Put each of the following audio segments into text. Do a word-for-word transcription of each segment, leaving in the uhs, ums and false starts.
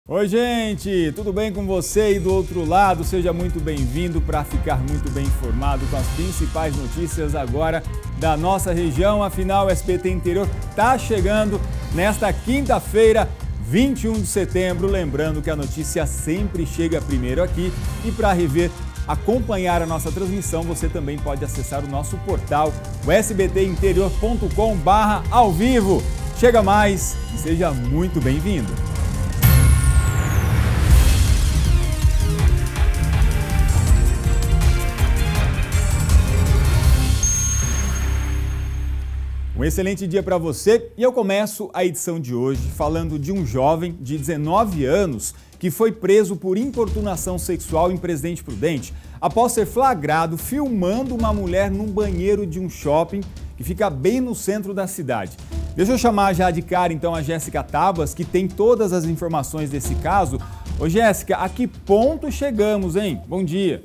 Oi gente, tudo bem com você? E do outro lado, seja muito bem-vindo para ficar muito bem informado com as principais notícias agora da nossa região. Afinal, o S B T Interior está chegando nesta quinta-feira, vinte e um de setembro. Lembrando que a notícia sempre chega primeiro aqui e para rever, acompanhar a nossa transmissão, você também pode acessar o nosso portal, o s b t interior ponto com barra ao vivo. Chega mais e seja muito bem-vindo. Um excelente dia para você e eu começo a edição de hoje falando de um jovem de dezenove anos que foi preso por importunação sexual em Presidente Prudente após ser flagrado filmando uma mulher num banheiro de um shopping que fica bem no centro da cidade. Deixa eu chamar já de cara então a Jéssica Tabas, que tem todas as informações desse caso. Ô Jéssica, a que ponto chegamos, hein? Bom dia.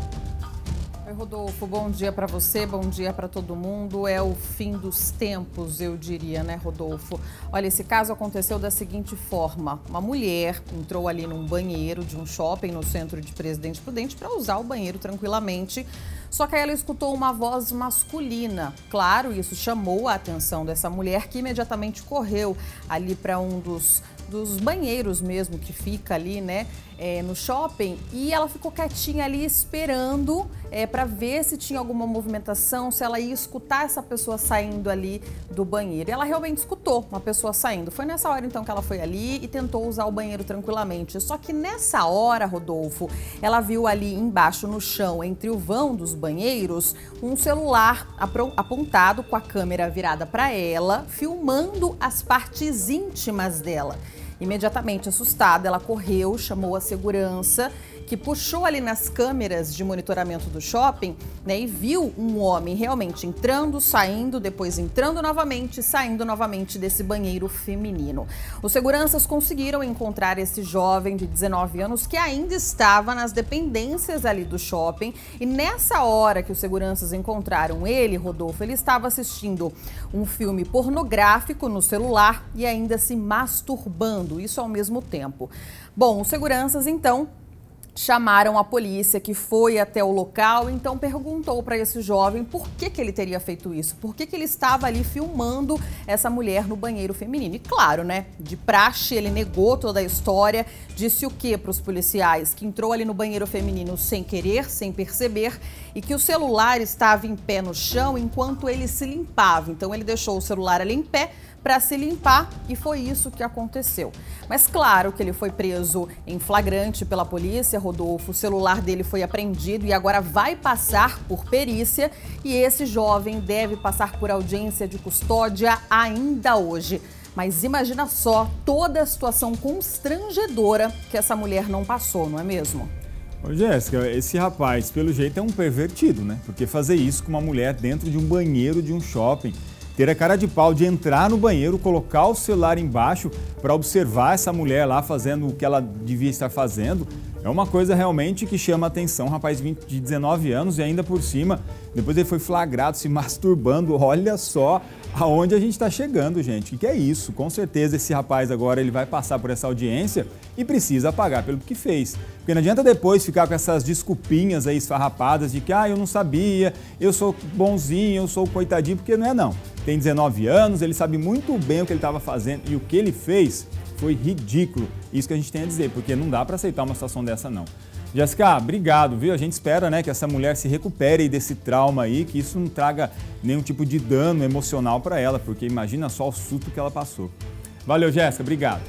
Oi, Rodolfo, bom dia para você, bom dia para todo mundo. É o fim dos tempos, eu diria, né, Rodolfo? Olha, esse caso aconteceu da seguinte forma. Uma mulher entrou ali num banheiro de um shopping no centro de Presidente Prudente para usar o banheiro tranquilamente. Só que aí ela escutou uma voz masculina. Claro, isso chamou a atenção dessa mulher, que imediatamente correu ali para um dos, dos banheiros mesmo que fica ali, né, é, no shopping. E ela ficou quietinha ali esperando é, para ver se tinha alguma movimentação, se ela ia escutar essa pessoa saindo ali do banheiro. E ela realmente escutou uma pessoa saindo. Foi nessa hora então que ela foi ali e tentou usar o banheiro tranquilamente. Só que nessa hora, Rodolfo, ela viu ali embaixo no chão, entre o vão dos banheiros, um celular apontado com a câmera virada para ela, filmando as partes íntimas dela. Imediatamente assustada, ela correu, chamou a segurança, que puxou ali nas câmeras de monitoramento do shopping, né, e viu um homem realmente entrando, saindo, depois entrando novamente, saindo novamente desse banheiro feminino. Os seguranças conseguiram encontrar esse jovem de dezenove anos que ainda estava nas dependências ali do shopping, e nessa hora que os seguranças encontraram ele, Rodolfo, ele estava assistindo um filme pornográfico no celular e ainda se masturbando, isso ao mesmo tempo. Bom, os seguranças então chamaram a polícia, que foi até o local, então perguntou para esse jovem por que que ele teria feito isso, por que que ele estava ali filmando essa mulher no banheiro feminino. E claro, né, de praxe, ele negou toda a história, disse o quê para os policiais? Que entrou ali no banheiro feminino sem querer, sem perceber, e que o celular estava em pé no chão enquanto ele se limpava. Então ele deixou o celular ali em pé para se limpar e foi isso que aconteceu. Mas claro que ele foi preso em flagrante pela polícia, Rodolfo, o celular dele foi apreendido e agora vai passar por perícia e esse jovem deve passar por audiência de custódia ainda hoje. Mas imagina só toda a situação constrangedora que essa mulher não passou, não é mesmo? Ô Jéssica, esse rapaz, pelo jeito, é um pervertido, né? Porque fazer isso com uma mulher dentro de um banheiro de um shopping, ter a cara de pau de entrar no banheiro, colocar o celular embaixo para observar essa mulher lá fazendo o que ela devia estar fazendo, é uma coisa realmente que chama a atenção. Um rapaz de dezenove anos e ainda por cima, depois ele foi flagrado se masturbando. Olha só aonde a gente está chegando, gente. O que é isso? Com certeza esse rapaz agora ele vai passar por essa audiência e precisa pagar pelo que fez. Porque não adianta depois ficar com essas desculpinhas aí esfarrapadas de que ah, eu não sabia, eu sou bonzinho, eu sou coitadinho, porque não é não. Tem dezenove anos, ele sabe muito bem o que ele estava fazendo e o que ele fez foi ridículo. Isso que a gente tem a dizer, porque não dá para aceitar uma situação dessa não. Jéssica, obrigado, viu? A gente espera, né, que essa mulher se recupere desse trauma aí, que isso não traga nenhum tipo de dano emocional para ela, porque imagina só o susto que ela passou. Valeu, Jéssica, obrigado.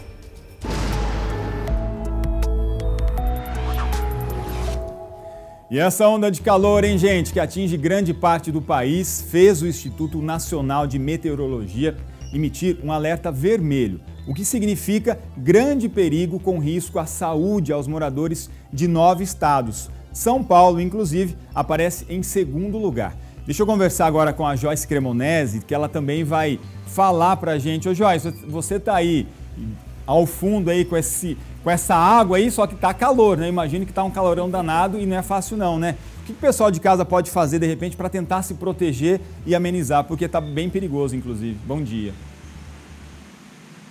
E essa onda de calor, hein, gente, que atinge grande parte do país, fez o Instituto Nacional de Meteorologia emitir um alerta vermelho, o que significa grande perigo com risco à saúde aos moradores de nove estados. São Paulo, inclusive, aparece em segundo lugar. Deixa eu conversar agora com a Joyce Cremonese, que ela também vai falar pra gente. Ô Joyce, você tá aí ao fundo aí com, esse, com essa água aí, só que tá calor, né? Imagino que tá um calorão danado e não é fácil não, né? O que o pessoal de casa pode fazer, de repente, para tentar se proteger e amenizar? Porque tá bem perigoso, inclusive. Bom dia.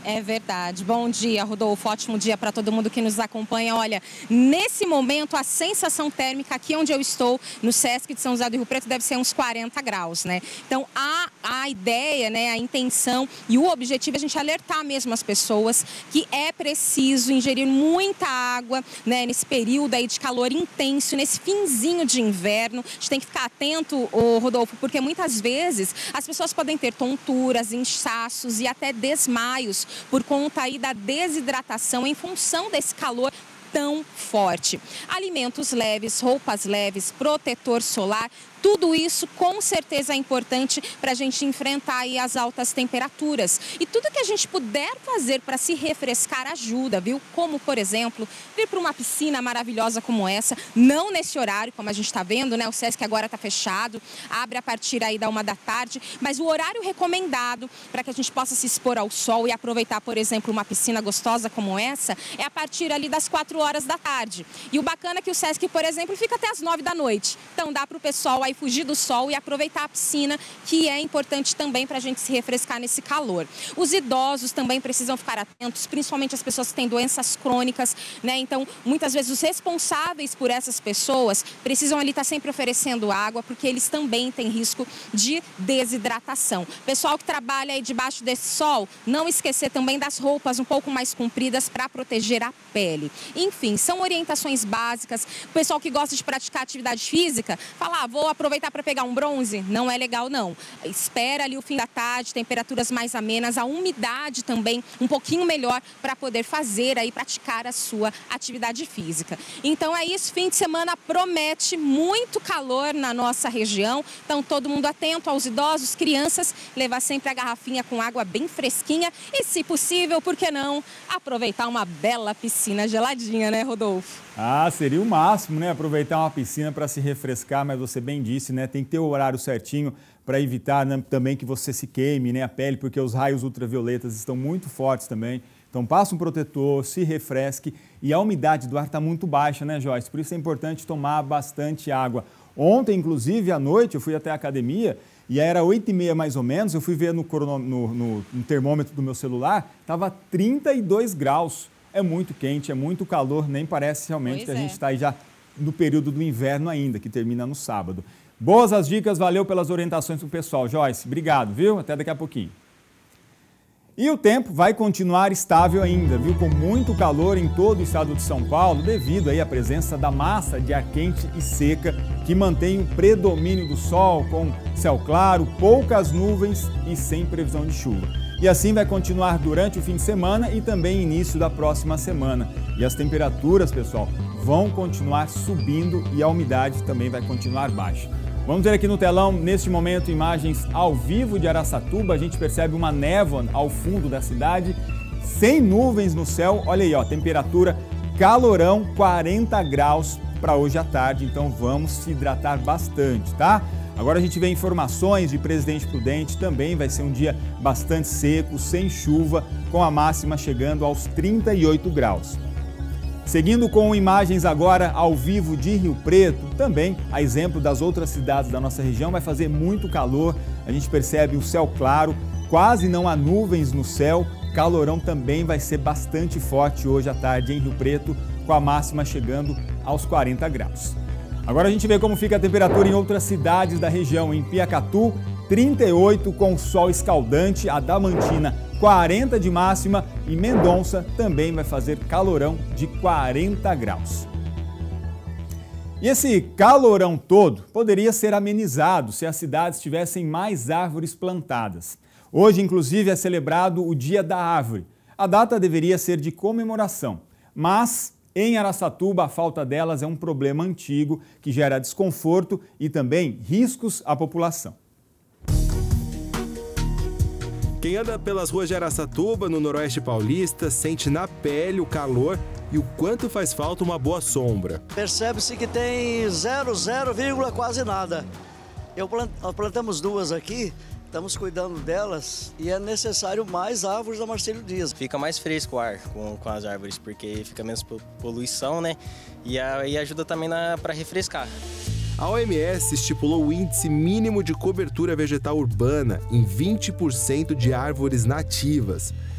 É verdade. Bom dia, Rodolfo. Ótimo dia para todo mundo que nos acompanha. Olha, nesse momento a sensação térmica aqui onde eu estou, no Sesc de São José do Rio Preto, deve ser uns quarenta graus, né? Então a, a ideia, né, a intenção e o objetivo é a gente alertar mesmo as pessoas que é preciso ingerir muita água, né, nesse período aí de calor intenso, nesse finzinho de inverno. A gente tem que ficar atento, ô, Rodolfo, porque muitas vezes as pessoas podem ter tonturas, inchaços e até desmaios por conta aí da desidratação em função desse calor tão forte. Alimentos leves, roupas leves, protetor solar, tudo isso com certeza é importante para a gente enfrentar aí as altas temperaturas. E tudo que a gente puder fazer para se refrescar ajuda, viu? Como, por exemplo, vir para uma piscina maravilhosa como essa, não nesse horário, como a gente está vendo, né? O Sesc agora está fechado, abre a partir aí da uma da tarde, mas o horário recomendado para que a gente possa se expor ao sol e aproveitar, por exemplo, uma piscina gostosa como essa, é a partir ali das quatro horas da tarde. E o bacana é que o Sesc, por exemplo, fica até as nove da noite. Então dá para o pessoal aí fugir do sol e aproveitar a piscina, que é importante também para a gente se refrescar nesse calor. Os idosos também precisam ficar atentos, principalmente as pessoas que têm doenças crônicas, né? Então, muitas vezes os responsáveis por essas pessoas precisam ali estar sempre oferecendo água, porque eles também têm risco de desidratação. Pessoal que trabalha aí debaixo desse sol, não esquecer também das roupas um pouco mais compridas para proteger a pele. Enfim, são orientações básicas. O pessoal que gosta de praticar atividade física, fala, ah, vou aproveitar para pegar um bronze, não é legal não. Espera ali o fim da tarde, temperaturas mais amenas, a umidade também um pouquinho melhor para poder fazer aí, praticar a sua atividade física. Então é isso, fim de semana promete muito calor na nossa região, então todo mundo atento aos idosos, crianças, levar sempre a garrafinha com água bem fresquinha e, se possível, por que não, aproveitar uma bela piscina geladinha, né, Rodolfo? Ah, seria o máximo, né? Aproveitar uma piscina para se refrescar, mas você bem disse, né? Tem que ter o horário certinho para evitar, né, também que você se queime, né, a pele, porque os raios ultravioletas estão muito fortes também. Então passa um protetor, se refresque, e a umidade do ar está muito baixa, né, Joyce? Por isso é importante tomar bastante água. Ontem, inclusive, à noite, eu fui até a academia e era oito e meia mais ou menos, eu fui ver no, no, no, no termômetro do meu celular, estava trinta e dois graus. É muito quente, é muito calor, nem parece realmente pois que a é. gente está aí já no período do inverno ainda, que termina no sábado. Boas as dicas, valeu pelas orientações para o pessoal. Joyce, obrigado, viu? Até daqui a pouquinho. E o tempo vai continuar estável ainda, viu? Com muito calor em todo o estado de São Paulo, devido aí à presença da massa de ar quente e seca, que mantém o predomínio do sol, com céu claro, poucas nuvens e sem previsão de chuva. E assim vai continuar durante o fim de semana e também início da próxima semana. E as temperaturas, pessoal, vão continuar subindo e a umidade também vai continuar baixa. Vamos ver aqui no telão, neste momento, imagens ao vivo de Araçatuba. A gente percebe uma névoa ao fundo da cidade, sem nuvens no céu. Olha aí, ó, temperatura calorão, quarenta graus para hoje à tarde. Então vamos se hidratar bastante, tá? Agora a gente vê informações de Presidente Prudente, também vai ser um dia bastante seco, sem chuva, com a máxima chegando aos trinta e oito graus. Seguindo com imagens agora ao vivo de Rio Preto, também, a exemplo das outras cidades da nossa região, vai fazer muito calor, a gente percebe o céu claro, quase não há nuvens no céu, calorão também vai ser bastante forte hoje à tarde em Rio Preto, com a máxima chegando aos quarenta graus. Agora a gente vê como fica a temperatura em outras cidades da região. Em Piacatu, trinta e oito com sol escaldante, Adamantina, quarenta de máxima e Mendonça também vai fazer calorão de quarenta graus. E esse calorão todo poderia ser amenizado se as cidades tivessem mais árvores plantadas. Hoje, inclusive, é celebrado o Dia da Árvore. A data deveria ser de comemoração, mas em Araçatuba, a falta delas é um problema antigo que gera desconforto e também riscos à população. Quem anda pelas ruas de Araçatuba, no Noroeste Paulista, sente na pele o calor e o quanto faz falta uma boa sombra. Percebe-se que tem zero, zero, vírgula, quase nada. Eu plant... Nós plantamos duas aqui, estamos cuidando delas e é necessário mais árvores da Marcílio Dias. Fica mais fresco o ar com, com as árvores, porque fica menos poluição, né? E aí ajuda também para refrescar. A O M S estipulou o índice mínimo de cobertura vegetal urbana em vinte por cento de árvores nativas.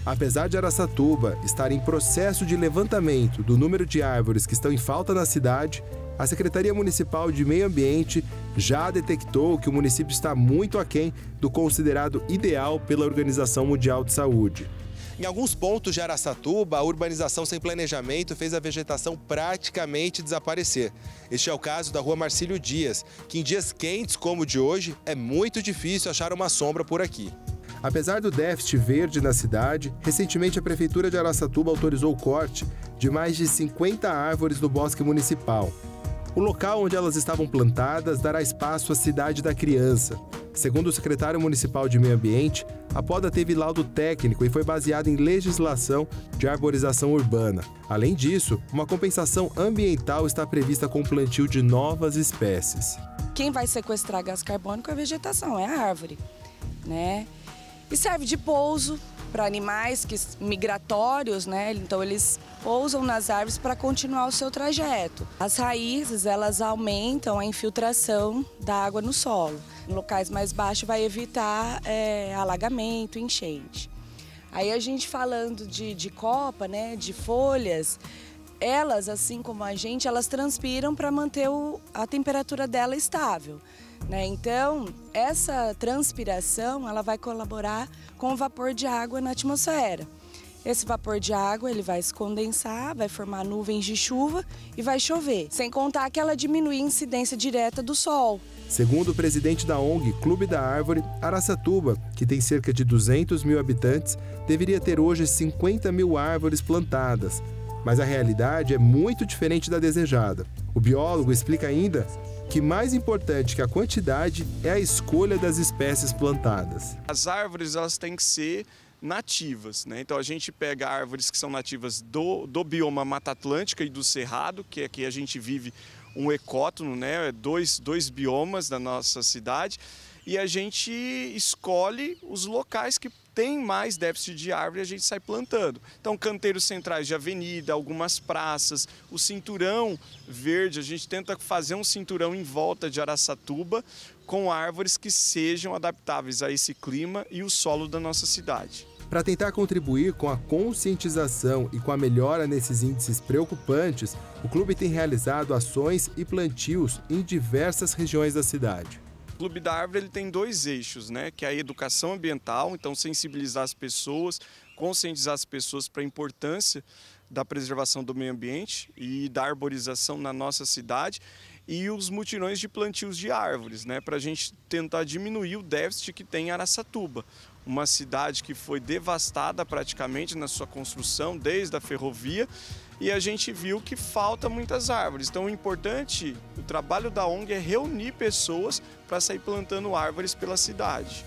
Apesar de Araçatuba estar em processo de levantamento do número de árvores que estão em falta na cidade, a Secretaria Municipal de Meio Ambiente já detectou que o município está muito aquém do considerado ideal pela Organização Mundial de Saúde. Em alguns pontos de Araçatuba, a urbanização sem planejamento fez a vegetação praticamente desaparecer. Este é o caso da Rua Marcílio Dias, que em dias quentes como o de hoje, é muito difícil achar uma sombra por aqui. Apesar do déficit verde na cidade, recentemente a Prefeitura de Araçatuba autorizou o corte de mais de cinquenta árvores do bosque municipal. O local onde elas estavam plantadas dará espaço à Cidade da Criança. Segundo o secretário municipal de Meio Ambiente, a poda teve laudo técnico e foi baseada em legislação de arborização urbana. Além disso, uma compensação ambiental está prevista com o plantio de novas espécies. Quem vai sequestrar gás carbônico é a vegetação, é a árvore, né? E serve de pouso para animais que, migratórios, né? Então eles pousam nas árvores para continuar o seu trajeto. As raízes, elas aumentam a infiltração da água no solo. Em locais mais baixos vai evitar é, alagamento, enchente. Aí a gente falando de, de copa, né? De folhas, elas, assim como a gente, elas transpiram para manter o, a temperatura dela estável. Né? Então, essa transpiração ela vai colaborar com o vapor de água na atmosfera. Esse vapor de água ele vai se condensar, vai formar nuvens de chuva e vai chover. Sem contar que ela diminui a incidência direta do sol. Segundo o presidente da O N G Clube da Árvore, Araçatuba, que tem cerca de duzentos mil habitantes, deveria ter hoje cinquenta mil árvores plantadas. Mas a realidade é muito diferente da desejada. O biólogo explica ainda que mais importante que a quantidade é a escolha das espécies plantadas. As árvores elas têm que ser nativas, né? Então a gente pega árvores que são nativas do, do bioma Mata Atlântica e do Cerrado, que aqui a gente vive um ecótono, né? Dois, dois biomas da nossa cidade, e a gente escolhe os locais que tem mais déficit de árvore, a gente sai plantando. Então, canteiros centrais de avenida, algumas praças, o cinturão verde, a gente tenta fazer um cinturão em volta de Araçatuba com árvores que sejam adaptáveis a esse clima e o solo da nossa cidade. Para tentar contribuir com a conscientização e com a melhora nesses índices preocupantes, o clube tem realizado ações e plantios em diversas regiões da cidade. O Clube da Árvore ele tem dois eixos, né? Que é a educação ambiental, então sensibilizar as pessoas, conscientizar as pessoas para a importância da preservação do meio ambiente e da arborização na nossa cidade, e os mutirões de plantios de árvores, né? Para a gente tentar diminuir o déficit que tem em Araçatuba, uma cidade que foi devastada praticamente na sua construção, desde a ferrovia, e a gente viu que falta muitas árvores. Então o importante, o trabalho da O N G é reunir pessoas para sair plantando árvores pela cidade.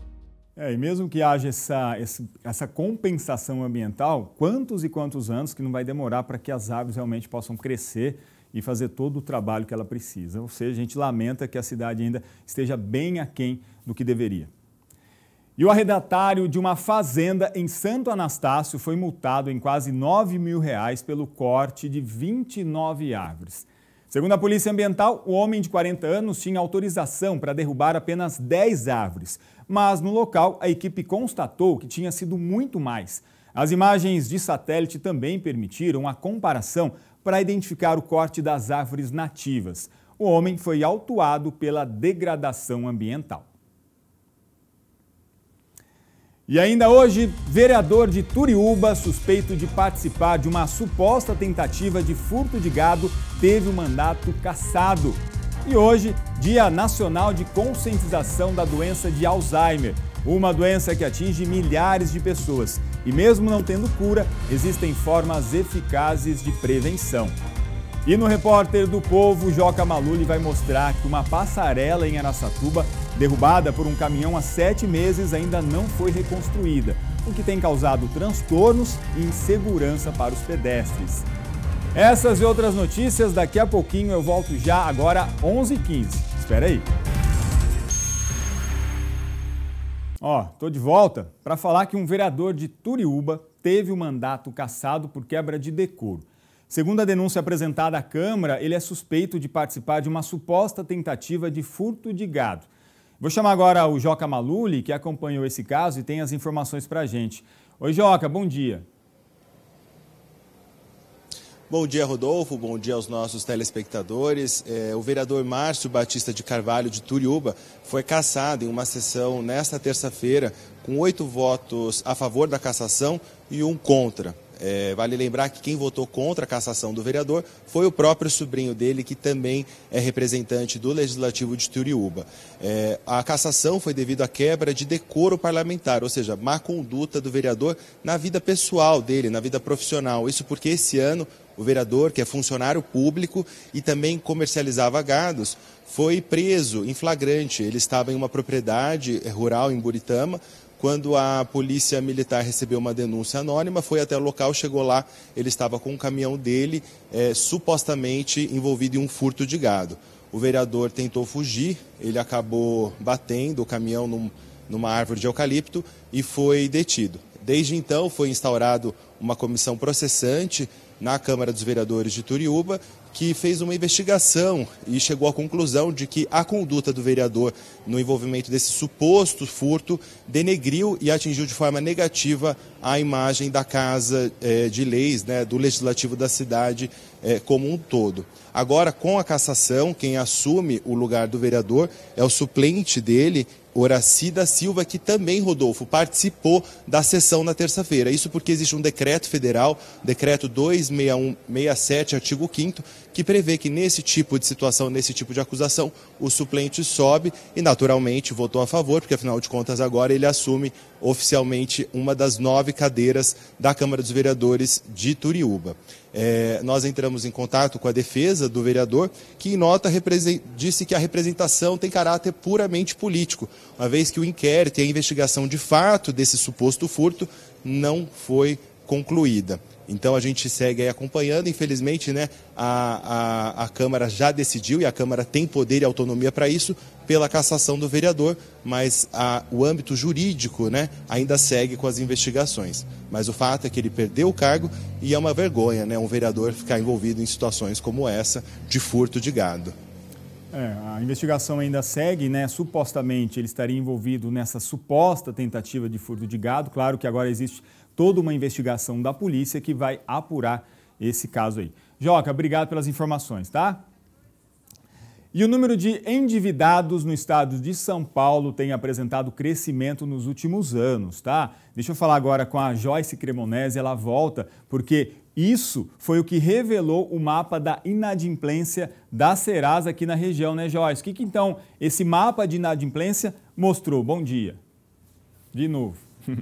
É, e mesmo que haja essa, essa compensação ambiental, quantos e quantos anos que não vai demorar para que as árvores realmente possam crescer e fazer todo o trabalho que ela precisa. Ou seja, a gente lamenta que a cidade ainda esteja bem aquém do que deveria. E o arrendatário de uma fazenda em Santo Anastácio foi multado em quase nove mil reais pelo corte de vinte e nove árvores. Segundo a Polícia Ambiental, o homem de quarenta anos tinha autorização para derrubar apenas dez árvores, mas no local a equipe constatou que tinha sido muito mais. As imagens de satélite também permitiram a comparação para identificar o corte das árvores nativas. O homem foi autuado pela degradação ambiental. E ainda hoje, vereador de Turiúba, suspeito de participar de uma suposta tentativa de furto de gado, teve o mandato cassado. E hoje, Dia Nacional de Conscientização da Doença de Alzheimer, uma doença que atinge milhares de pessoas. E mesmo não tendo cura, existem formas eficazes de prevenção. E no Repórter do Povo, Joca Maluli vai mostrar que uma passarela em Araçatuba, derrubada por um caminhão há sete meses, ainda não foi reconstruída, o que tem causado transtornos e insegurança para os pedestres. Essas e outras notícias, daqui a pouquinho eu volto já, agora onze e quinze. Espera aí. Ó, tô de volta para falar que um vereador de Turiúba teve o mandato cassado por quebra de decoro. Segundo a denúncia apresentada à Câmara, ele é suspeito de participar de uma suposta tentativa de furto de gado. Vou chamar agora o Joca Maluli, que acompanhou esse caso e tem as informações para a gente. Oi, Joca, bom dia. Bom dia, Rodolfo. Bom dia aos nossos telespectadores. É, o vereador Márcio Batista de Carvalho, de Turiúba, foi cassado em uma sessão nesta terça-feira com oito votos a favor da cassação e um contra. É, vale lembrar que quem votou contra a cassação do vereador foi o próprio sobrinho dele, que também é representante do Legislativo de Turiúba. É, a cassação foi devido à quebra de decoro parlamentar, ou seja, má conduta do vereador na vida pessoal dele, na vida profissional. Isso porque esse ano o vereador, que é funcionário público e também comercializava gados, foi preso em flagrante. Ele estava em uma propriedade rural em Buritama. Quando a polícia militar recebeu uma denúncia anônima, foi até o local, chegou lá, ele estava com o caminhão dele, é, supostamente envolvido em um furto de gado. O vereador tentou fugir, ele acabou batendo o caminhão num, numa árvore de eucalipto e foi detido. Desde então foi instaurado uma comissão processante na Câmara dos Vereadores de Turiúba, que fez uma investigação e chegou à conclusão de que a conduta do vereador no envolvimento desse suposto furto denegriu e atingiu de forma negativa a imagem da Casa eh, de Leis, né, do Legislativo da cidade eh, como um todo. Agora, com a cassação, quem assume o lugar do vereador é o suplente dele, Horaci da Silva, que também, Rodolfo, participou da sessão na terça-feira. Isso porque existe um decreto federal, decreto dois seis um seis sete, artigo quinto, que prevê que nesse tipo de situação, nesse tipo de acusação, o suplente sobe e, naturalmente, votou a favor, porque, afinal de contas, agora ele assume oficialmente uma das nove cadeiras da Câmara dos Vereadores de Turiúba. É, nós entramos em contato com a defesa do vereador, que em nota disse que a representação tem caráter puramente político, uma vez que o inquérito e a investigação de fato desse suposto furto não foi concluída. Então a gente segue aí acompanhando, infelizmente, né, a, a, a Câmara já decidiu, e a Câmara tem poder e autonomia para isso, pela cassação do vereador, mas a, o âmbito jurídico, né, ainda segue com as investigações. Mas o fato é que ele perdeu o cargo e é uma vergonha, né, um vereador ficar envolvido em situações como essa de furto de gado. É, a investigação ainda segue, né? Supostamente ele estaria envolvido nessa suposta tentativa de furto de gado. Claro que agora existe toda uma investigação da polícia que vai apurar esse caso aí. Joca, obrigado pelas informações, tá? E o número de endividados no estado de São Paulo tem apresentado crescimento nos últimos anos, tá? Deixa eu falar agora com a Joyce Cremonese, ela volta, porque isso foi o que revelou o mapa da inadimplência da Serasa aqui na região, né, Joyce? O que, que então esse mapa de inadimplência mostrou? Bom dia. De novo.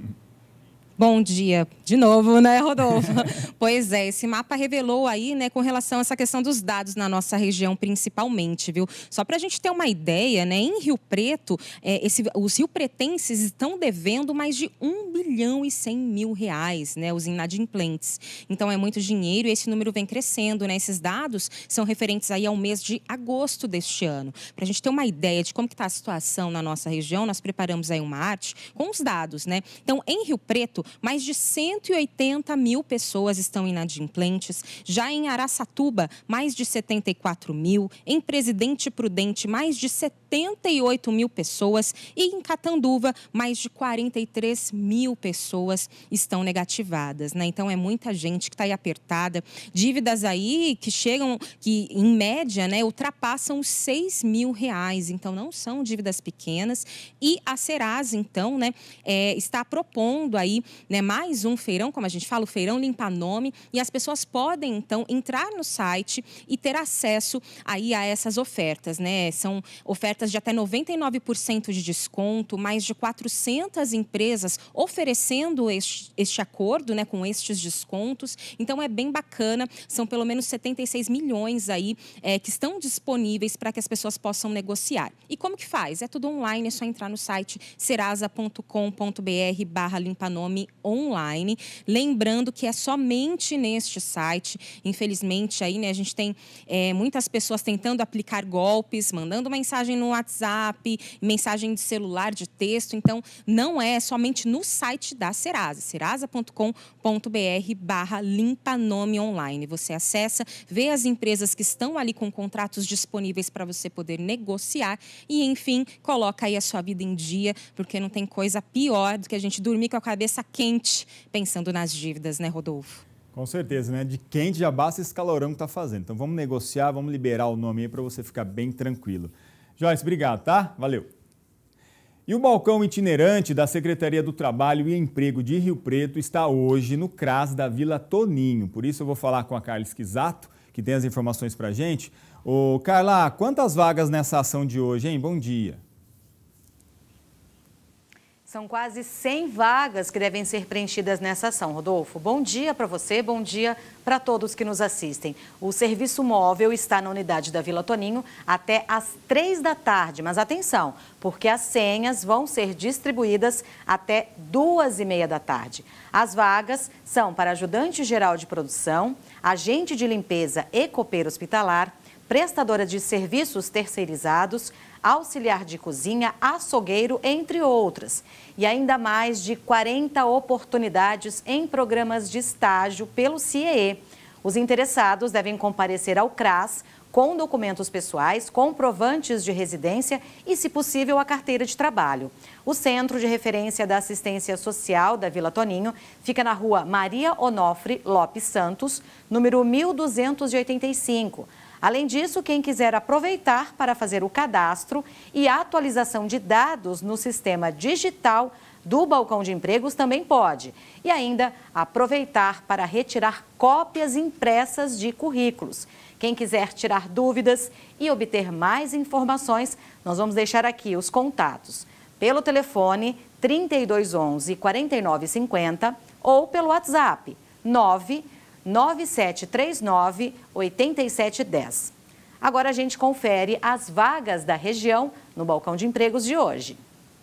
Bom dia de novo, né, Rodolfo? Pois é, esse mapa revelou aí, né, com relação a essa questão dos dados na nossa região, principalmente, viu? Só para a gente ter uma ideia, né, em Rio Preto, é, esse, os riopretenses estão devendo mais de um bilhão e cem mil reais, né, os inadimplentes. Então, é muito dinheiro e esse número vem crescendo, né? Esses dados são referentes aí ao mês de agosto deste ano. Para a gente ter uma ideia de como que está a situação na nossa região, nós preparamos aí uma arte com os dados, né? Então, em Rio Preto, mais de cento e oitenta mil pessoas estão inadimplentes. Já em Araçatuba, mais de setenta e quatro mil. Em Presidente Prudente, mais de setenta e oito mil pessoas. E em Catanduva, mais de quarenta e três mil pessoas estão negativadas, né? Então, é muita gente que está aí apertada. Dívidas aí que chegam, que em média, né, ultrapassam os seis mil reais. Então, não são dívidas pequenas. E a Serasa, então, né, é, está propondo aí, né, mais um feirão, como a gente fala, o Feirão Limpa Nome, e as pessoas podem, então, entrar no site e ter acesso aí a essas ofertas, né? São ofertas de até noventa e nove por cento de desconto, mais de quatrocentas empresas oferecendo este, este acordo, né, com estes descontos. Então, é bem bacana, são pelo menos setenta e seis milhões aí é, que estão disponíveis para que as pessoas possam negociar. E como que faz? É tudo online, é só entrar no site serasa ponto com ponto br barra limpanome online. Lembrando que é somente neste site. Infelizmente, aí, né, a gente tem é, muitas pessoas tentando aplicar golpes, mandando mensagem no WhatsApp, mensagem de celular, de texto. Então, não é somente no site da Serasa, serasa ponto com ponto br barra limpanome online. Você acessa, vê as empresas que estão ali com contratos disponíveis para você poder negociar e, enfim, coloca aí a sua vida em dia, porque não tem coisa pior do que a gente dormir com a cabeça quente, pensando nas dívidas, né, Rodolfo? Com certeza, né? De quente já basta esse calorão que tá fazendo. Então vamos negociar, vamos liberar o nome aí para você ficar bem tranquilo. Joyce, obrigado, tá? Valeu. E o balcão itinerante da Secretaria do Trabalho e Emprego de Rio Preto está hoje no CRAS da Vila Toninho. Por isso eu vou falar com a Carla Esquisato, que tem as informações para a gente. Ô, Carla, quantas vagas nessa ação de hoje, hein? Bom dia. São quase cem vagas que devem ser preenchidas nessa ação. Rodolfo, bom dia para você, bom dia para todos que nos assistem. O serviço móvel está na unidade da Vila Toninho até às três da tarde. Mas atenção, porque as senhas vão ser distribuídas até duas e meia da tarde. As vagas são para ajudante geral de produção, agente de limpeza e copeiro hospitalar, prestadora de serviços terceirizados, auxiliar de cozinha, açougueiro, entre outras. E ainda mais de quarenta oportunidades em programas de estágio pelo C I E E. Os interessados devem comparecer ao CRAS com documentos pessoais, comprovantes de residência e, se possível, a carteira de trabalho. O Centro de Referência da Assistência Social da Vila Toninho fica na rua Maria Onofre Lopes Santos, número mil duzentos e oitenta e cinco. Além disso, quem quiser aproveitar para fazer o cadastro e a atualização de dados no sistema digital do balcão de empregos também pode. E ainda aproveitar para retirar cópias impressas de currículos. Quem quiser tirar dúvidas e obter mais informações, nós vamos deixar aqui os contatos. Pelo telefone trinta e dois onze, quarenta e nove cinquenta ou pelo WhatsApp nove nove sete três nove, oito sete um zero. Agora a gente confere as vagas da região no balcão de empregos de hoje.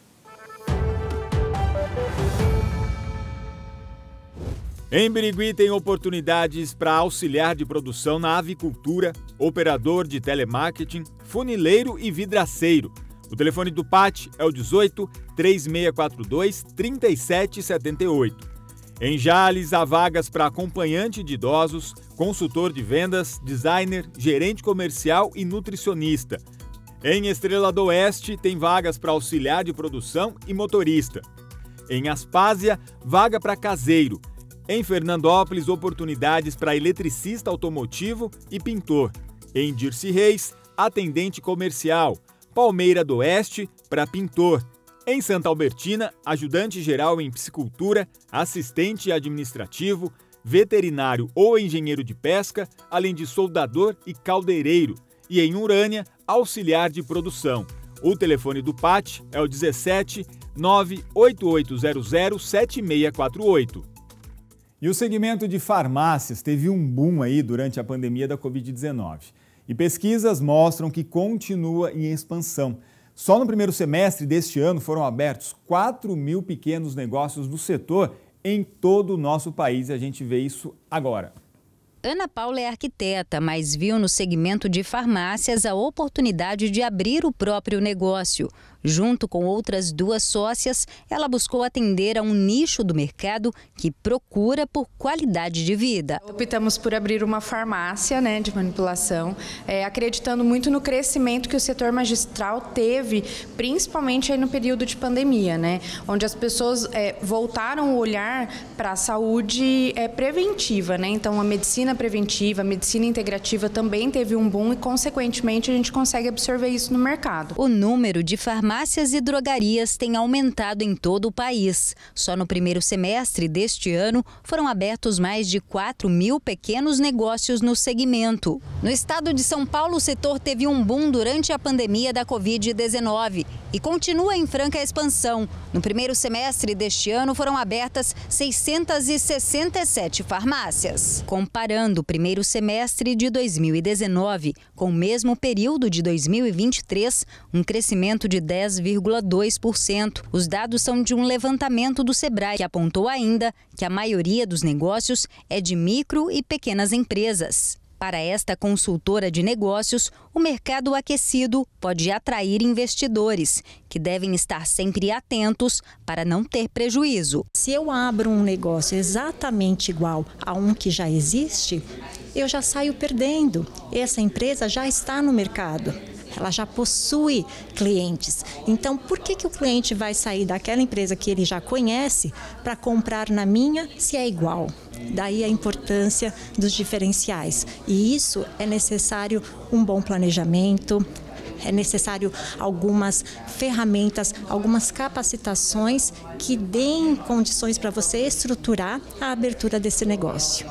Em Birigui tem oportunidades para auxiliar de produção na avicultura, operador de telemarketing, funileiro e vidraceiro. O telefone do P A T é o dezoito, três seis quatro dois, três sete sete oito. Em Jales, há vagas para acompanhante de idosos, consultor de vendas, designer, gerente comercial e nutricionista. Em Estrela do Oeste, tem vagas para auxiliar de produção e motorista. Em Aspásia, vaga para caseiro. Em Fernandópolis, oportunidades para eletricista automotivo e pintor. Em Dirce Reis, atendente comercial. Palmeira do Oeste, para pintor. Em Santa Albertina, ajudante geral em piscicultura, assistente administrativo, veterinário ou engenheiro de pesca, além de soldador e caldeireiro. E em Urânia, auxiliar de produção. O telefone do P A T é o dezessete, nove oito oito zero zero, sete seis quatro oito. E o segmento de farmácias teve um boom aí durante a pandemia da covid dezenove. E pesquisas mostram que continua em expansão. Só no primeiro semestre deste ano foram abertos quatro mil pequenos negócios do setor em todo o nosso país e a gente vê isso agora. Ana Paula é arquiteta, mas viu no segmento de farmácias a oportunidade de abrir o próprio negócio. Junto com outras duas sócias, ela buscou atender a um nicho do mercado que procura por qualidade de vida. Optamos por abrir uma farmácia, né, de manipulação, é, acreditando muito no crescimento que o setor magistral teve, principalmente aí no período de pandemia, né, onde as pessoas é, voltaram o olhar para a saúde é, preventiva, né, então a medicina preventiva, a medicina integrativa também teve um boom e, consequentemente, a gente consegue absorver isso no mercado. O número de farmácias Farmácias e drogarias têm aumentado em todo o país. Só no primeiro semestre deste ano foram abertos mais de quatro mil pequenos negócios no segmento. No estado de São Paulo, o setor teve um boom durante a pandemia da covid dezenove e continua em franca expansão. No primeiro semestre deste ano foram abertas seiscentas e sessenta e sete farmácias. Comparando o primeiro semestre de dois mil e dezenove com o mesmo período de dois mil e vinte e três, um crescimento de dez vírgula dois por cento. Os dados são de um levantamento do Sebrae, que apontou ainda que a maioria dos negócios é de micro e pequenas empresas. Para esta consultora de negócios, o mercado aquecido pode atrair investidores, que devem estar sempre atentos para não ter prejuízo. Se eu abro um negócio exatamente igual a um que já existe, eu já saio perdendo. Essa empresa já está no mercado. ela já possui clientes. Então, por que que o cliente vai sair daquela empresa que ele já conhece para comprar na minha se é igual? Daí a importância dos diferenciais. E isso é necessário um bom planejamento, é necessário algumas ferramentas, algumas capacitações que deem condições para você estruturar a abertura desse negócio.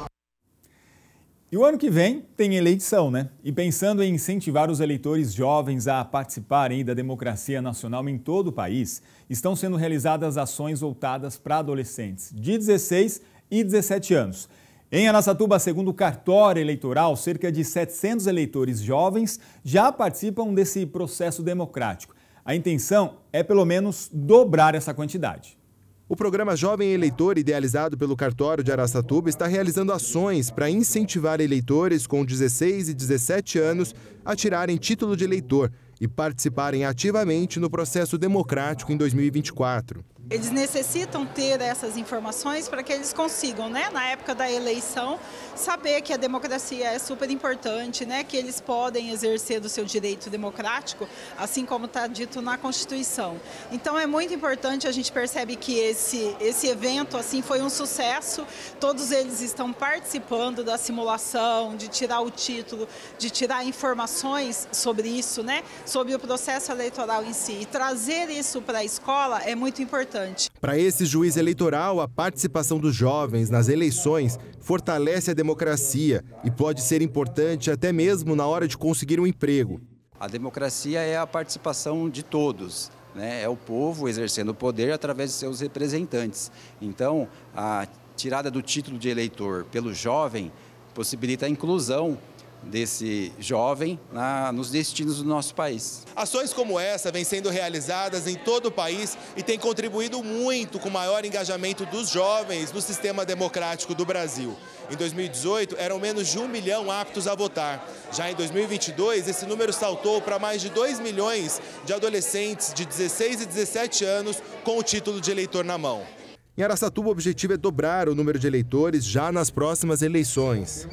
E o ano que vem tem eleição, né? E pensando em incentivar os eleitores jovens a participarem da democracia nacional em todo o país, estão sendo realizadas ações voltadas para adolescentes de dezesseis e dezessete anos. Em Araçatuba, segundo o cartório eleitoral, cerca de setecentos eleitores jovens já participam desse processo democrático. A intenção é, pelo menos, dobrar essa quantidade. O programa Jovem Eleitor, idealizado pelo cartório de Araçatuba, está realizando ações para incentivar eleitores com dezesseis e dezessete anos a tirarem título de eleitor e participarem ativamente no processo democrático em dois mil e vinte e quatro. Eles necessitam ter essas informações para que eles consigam, né, na época da eleição, saber que a democracia é super importante, né, que eles podem exercer do seu direito democrático, assim como está dito na Constituição. Então é muito importante, a gente percebe que esse, esse evento assim, foi um sucesso, todos eles estão participando da simulação, de tirar o título, de tirar informações sobre isso, né, sobre o processo eleitoral em si. E trazer isso para a escola é muito importante. Para esse juiz eleitoral, a participação dos jovens nas eleições fortalece a democracia e pode ser importante até mesmo na hora de conseguir um emprego. A democracia é a participação de todos, né? É o povo exercendo o poder através de seus representantes. Então, a tirada do título de eleitor pelo jovem possibilita a inclusão desse jovem na, nos destinos do nosso país. Ações como essa vêm sendo realizadas em todo o país e têm contribuído muito com o maior engajamento dos jovens no sistema democrático do Brasil. Em dois mil e dezoito, eram menos de um milhão aptos a votar. Já em dois mil e vinte e dois, esse número saltou para mais de dois milhões de adolescentes de dezesseis e dezessete anos com o título de eleitor na mão. Em Araçatuba, o objetivo é dobrar o número de eleitores já nas próximas eleições.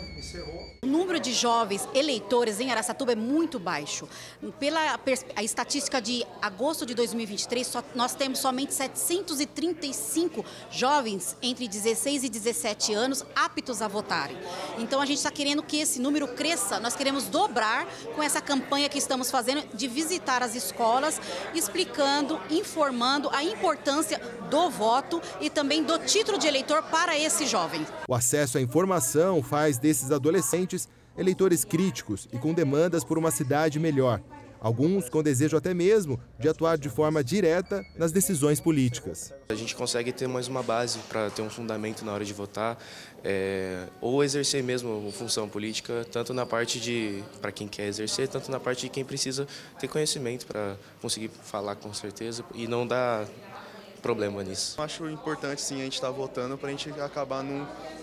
O número de jovens eleitores em Araçatuba é muito baixo. Pela a estatística de agosto de dois mil e vinte e três, só, nós temos somente setecentos e trinta e cinco jovens entre dezesseis e dezessete anos aptos a votarem. Então a gente está querendo que esse número cresça, nós queremos dobrar com essa campanha que estamos fazendo de visitar as escolas, explicando, informando a importância do voto e também do título de eleitor para esse jovem. O acesso à informação faz desses adolescentes eleitores críticos e com demandas por uma cidade melhor. Alguns com desejo até mesmo de atuar de forma direta nas decisões políticas. A gente consegue ter mais uma base para ter um fundamento na hora de votar, é, ou exercer mesmo função política, tanto na parte de, para quem quer exercer, tanto na parte de quem precisa ter conhecimento para conseguir falar com certeza e não dar problema nisso. Acho importante sim a gente estar votando para a gente acabar não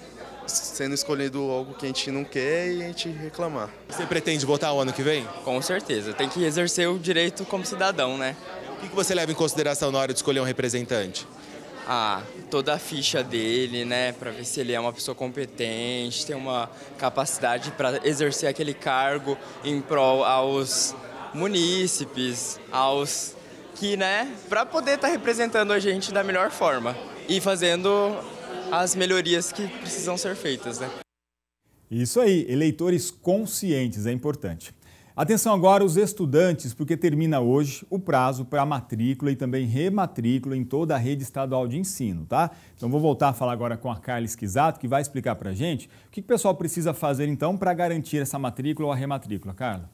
sendo escolhido algo que a gente não quer e a gente reclamar. Você pretende votar o ano que vem? Com certeza, tem que exercer o direito como cidadão, né? O que você leva em consideração na hora de escolher um representante? Ah, toda a ficha dele, né, para ver se ele é uma pessoa competente, tem uma capacidade para exercer aquele cargo em prol aos munícipes, aos que, né, para poder estar tá representando a gente da melhor forma e fazendo as melhorias que precisam ser feitas, né? Isso aí, eleitores conscientes é importante. Atenção agora os estudantes, porque termina hoje o prazo para matrícula e também rematrícula em toda a rede estadual de ensino, tá? Então vou voltar a falar agora com a Carla Esquisato, que vai explicar para a gente o que o pessoal precisa fazer então para garantir essa matrícula ou a rematrícula. Carla?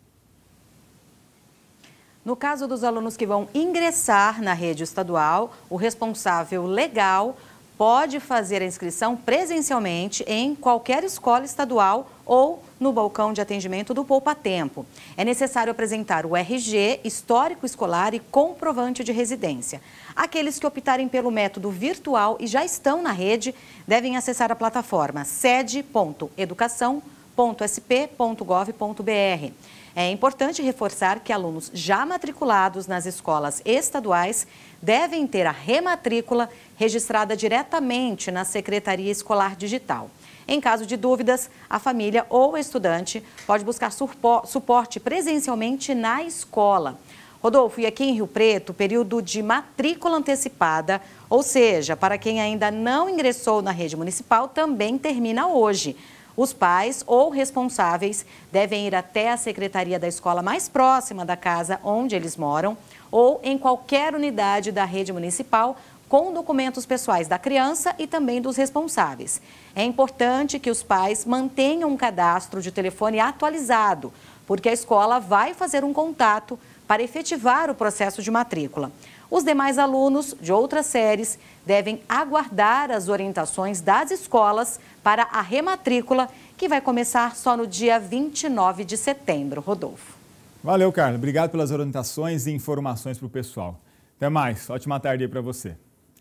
No caso dos alunos que vão ingressar na rede estadual, o responsável legal pode fazer a inscrição presencialmente em qualquer escola estadual ou no balcão de atendimento do Poupa Tempo. É necessário apresentar o R G, histórico escolar e comprovante de residência. Aqueles que optarem pelo método virtual e já estão na rede devem acessar a plataforma sede ponto educação ponto s p ponto gov ponto b r. É importante reforçar que alunos já matriculados nas escolas estaduais devem ter a rematrícula registrada diretamente na Secretaria Escolar Digital. Em caso de dúvidas, a família ou o estudante pode buscar suporte presencialmente na escola. Rodolfo, e aqui em Rio Preto, o período de matrícula antecipada, ou seja, para quem ainda não ingressou na rede municipal, também termina hoje. Os pais ou responsáveis devem ir até a secretaria da escola mais próxima da casa onde eles moram ou em qualquer unidade da rede municipal com documentos pessoais da criança e também dos responsáveis. É importante que os pais mantenham um cadastro de telefone atualizado, porque a escola vai fazer um contato para efetivar o processo de matrícula. Os demais alunos de outras séries devem aguardar as orientações das escolas para a rematrícula, que vai começar só no dia vinte e nove de setembro. Rodolfo. Valeu, Carla. Obrigado pelas orientações e informações para o pessoal. Até mais. Ótima tarde aí para você.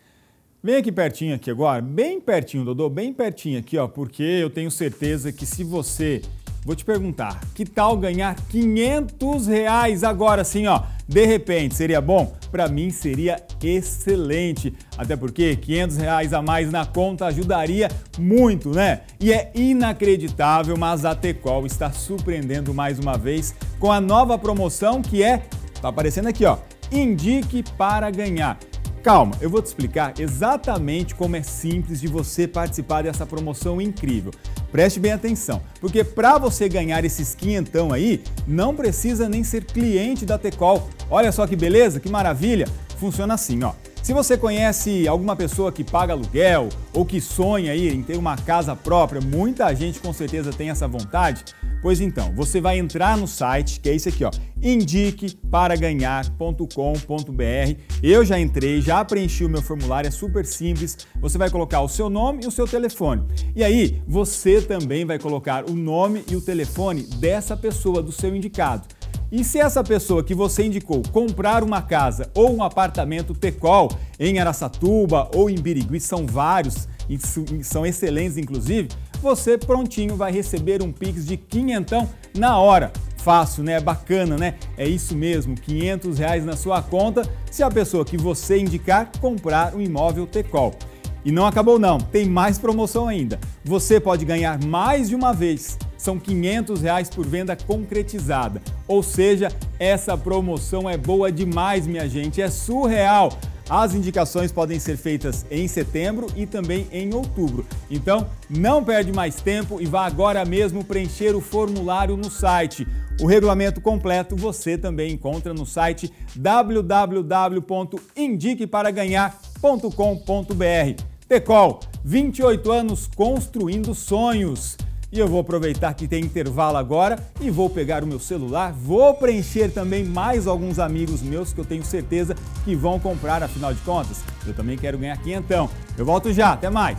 Vem aqui pertinho aqui agora, bem pertinho, Dodô, bem pertinho aqui, ó, porque eu tenho certeza que se você... Vou te perguntar, que tal ganhar quinhentos reais agora sim, ó? De repente, seria bom? Para mim seria excelente, até porque quinhentos reais a mais na conta ajudaria muito, né? E é inacreditável, mas a Tecol está surpreendendo mais uma vez com a nova promoção que é, tá aparecendo aqui, ó, Indique para ganhar. Calma, eu vou te explicar exatamente como é simples de você participar dessa promoção incrível. Preste bem atenção, porque para você ganhar esses quinhentão aí, não precisa nem ser cliente da Tecol. Olha só que beleza, que maravilha. Funciona assim, ó. Se você conhece alguma pessoa que paga aluguel ou que sonha aí em ter uma casa própria, muita gente com certeza tem essa vontade, pois então, você vai entrar no site, que é esse aqui, ó, indique para ganhar ponto com ponto br. Eu já entrei, já preenchi o meu formulário, é super simples. Você vai colocar o seu nome e o seu telefone. E aí, você também vai colocar o nome e o telefone dessa pessoa, do seu indicado. E se essa pessoa que você indicou comprar uma casa ou um apartamento Tecol em Araçatuba ou em Birigui, são vários e são excelentes inclusive, você prontinho vai receber um Pix de quinhentão na hora. Fácil, né? Bacana, né? É isso mesmo, quinhentos reais na sua conta se a pessoa que você indicar comprar um imóvel Tecol. E não acabou não, tem mais promoção ainda. Você pode ganhar mais de uma vez. São quinhentos reais por venda concretizada. Ou seja, essa promoção é boa demais, minha gente, é surreal. As indicações podem ser feitas em setembro e também em outubro. Então, não perde mais tempo e vá agora mesmo preencher o formulário no site. O regulamento completo você também encontra no site w w w ponto indique para ganhar ponto com ponto br. Tecol, vinte e oito anos construindo sonhos. E eu vou aproveitar que tem intervalo agora e vou pegar o meu celular, vou preencher também mais alguns amigos meus que eu tenho certeza que vão comprar, afinal de contas, eu também quero ganhar quinhentão. Eu volto já, até mais!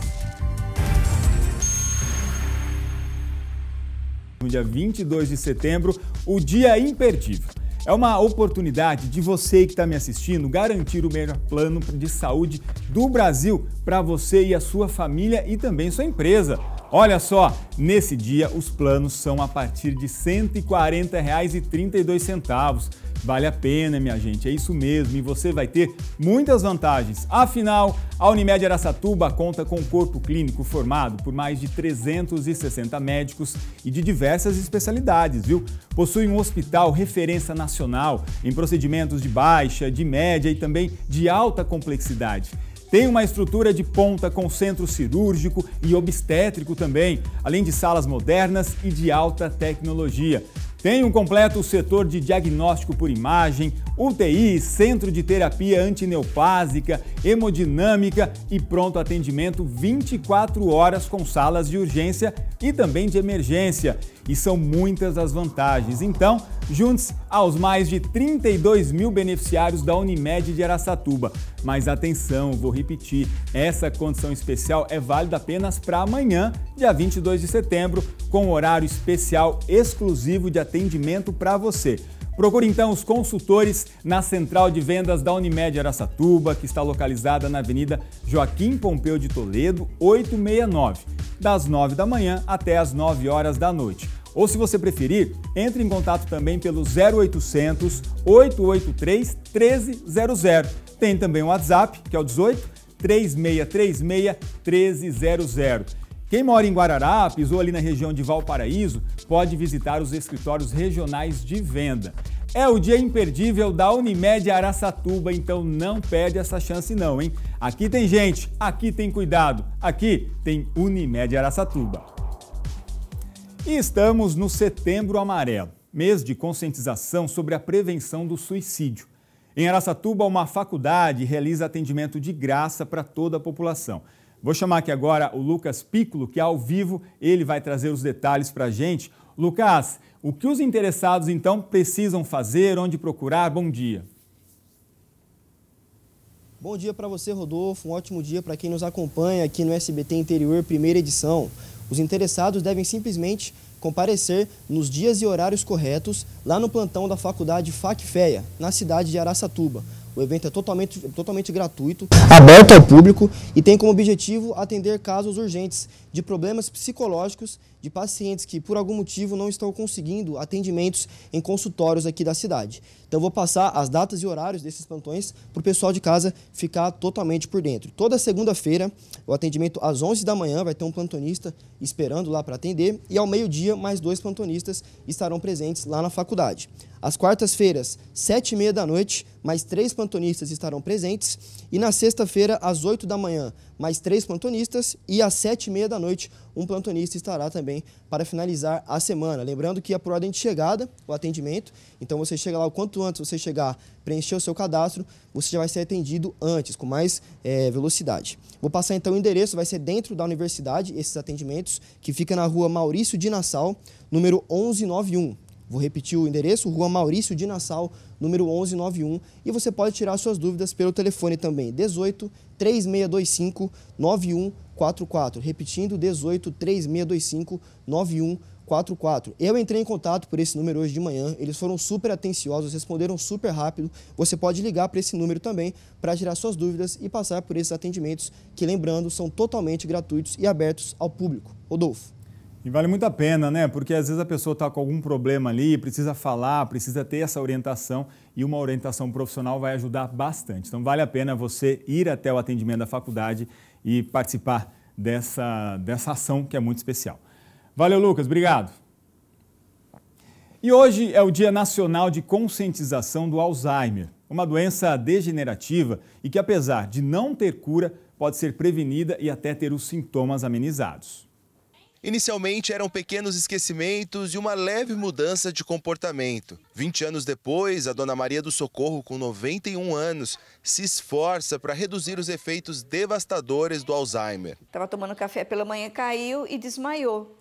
No dia vinte e dois de setembro, o dia imperdível. É uma oportunidade de você que está me assistindo garantir o melhor plano de saúde do Brasil para você e a sua família e também sua empresa. Olha só, nesse dia os planos são a partir de cento e quarenta reais e trinta e dois centavos. Vale a pena, minha gente, é isso mesmo, e você vai ter muitas vantagens. Afinal, a Unimed Araçatuba conta com um corpo clínico formado por mais de trezentos e sessenta médicos e de diversas especialidades, viu? Possui um hospital referência nacional em procedimentos de baixa, de média e também de alta complexidade. Tem uma estrutura de ponta com centro cirúrgico e obstétrico também, além de salas modernas e de alta tecnologia. Tem um completo setor de diagnóstico por imagem, U T I, centro de terapia antineoplásica, hemodinâmica e pronto atendimento vinte e quatro horas com salas de urgência e também de emergência. E são muitas as vantagens. Então, junte-se aos mais de trinta e dois mil beneficiários da Unimed de Araçatuba. Mas atenção, vou repetir, essa condição especial é válida apenas para amanhã, dia vinte e dois de setembro, com horário especial exclusivo de atendimento para você. Procure então os consultores na Central de Vendas da Unimed Araçatuba, que está localizada na Avenida Joaquim Pompeu de Toledo, oitocentos e sessenta e nove, das nove da manhã até as nove horas da noite. Ou se você preferir, entre em contato também pelo zero oitocentos, oito oito três, um três zero zero. Tem também o WhatsApp, que é o dezoito, três seis três seis, um três zero zero. Quem mora em Guararapes ou ali na região de Valparaíso pode visitar os escritórios regionais de venda. É o dia imperdível da Unimed Araçatuba, então não perde essa chance não, hein? Aqui tem gente, aqui tem cuidado, aqui tem Unimed Araçatuba. E estamos no Setembro Amarelo, mês de conscientização sobre a prevenção do suicídio. Em Araçatuba, uma faculdade realiza atendimento de graça para toda a população. Vou chamar aqui agora o Lucas Piccolo, que ao vivo ele vai trazer os detalhes para a gente. Lucas, o que os interessados então precisam fazer, onde procurar? Bom dia. Bom dia para você, Rodolfo. Um ótimo dia para quem nos acompanha aqui no S B T Interior, primeira edição. Os interessados devem simplesmente comparecer nos dias e horários corretos lá no plantão da Faculdade FACFEA, na cidade de Araçatuba. O evento é totalmente, totalmente gratuito, aberto ao público e tem como objetivo atender casos urgentes de problemas psicológicos de pacientes que, por algum motivo, não estão conseguindo atendimentos em consultórios aqui da cidade. Então, vou passar as datas e horários desses plantões para o pessoal de casa ficar totalmente por dentro. Toda segunda-feira, o atendimento às onze da manhã, vai ter um plantonista esperando lá para atender e, ao meio-dia, mais dois plantonistas estarão presentes lá na faculdade. Às quartas-feiras, sete e meia da noite, mais três plantonistas estarão presentes. E na sexta-feira, às oito da manhã, mais três plantonistas. E às sete e meia da noite, um plantonista estará também para finalizar a semana. Lembrando que é por ordem de chegada o atendimento. Então, você chega lá, o quanto antes você chegar, preencher o seu cadastro, você já vai ser atendido antes, com mais é, velocidade. Vou passar então o endereço, vai ser dentro da universidade, esses atendimentos, que fica na rua Maurício de Nassau, número onze noventa e um. Vou repetir o endereço, Rua Maurício de Nassau, número onze noventa e um. E você pode tirar suas dúvidas pelo telefone também, dezoito, três seis dois cinco, nove um quatro quatro. Repetindo, dezoito, três seis dois cinco, nove um quatro quatro. Eu entrei em contato por esse número hoje de manhã, eles foram super atenciosos, responderam super rápido. Você pode ligar para esse número também para tirar suas dúvidas e passar por esses atendimentos que, lembrando, são totalmente gratuitos e abertos ao público. Rodolfo. E vale muito a pena, né? Porque às vezes a pessoa está com algum problema ali, precisa falar, precisa ter essa orientação e uma orientação profissional vai ajudar bastante. Então vale a pena você ir até o atendimento da faculdade e participar dessa, dessa ação que é muito especial. Valeu, Lucas. Obrigado. E hoje é o Dia Nacional de Conscientização do Alzheimer, uma doença degenerativa e que, apesar de não ter cura, pode ser prevenida e até ter os sintomas amenizados. Inicialmente eram pequenos esquecimentos e uma leve mudança de comportamento. vinte anos depois, a Dona Maria do Socorro, com noventa e um anos, se esforça para reduzir os efeitos devastadores do Alzheimer. Estava tomando café pela manhã, caiu e desmaiou.